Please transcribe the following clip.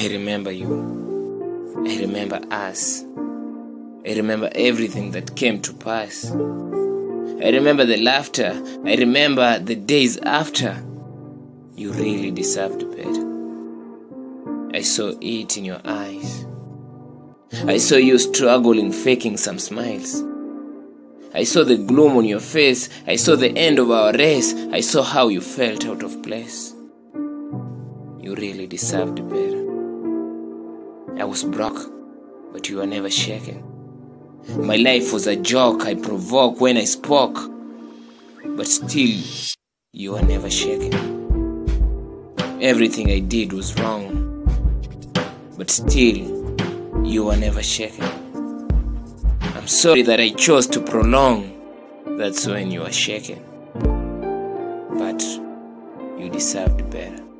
I remember you. I remember us. I remember everything that came to pass. I remember the laughter. I remember the days after. You really deserved better. I saw it in your eyes. I saw you struggling, faking some smiles. I saw the gloom on your face. I saw the end of our race. I saw how you felt out of place. You really deserved better. I was broke, but you were never shaken. My life was a joke I provoked when I spoke, but still, you were never shaken. Everything I did was wrong, but still, you were never shaken. I'm sorry that I chose to prolong. That's when you were shaken. But you deserved better.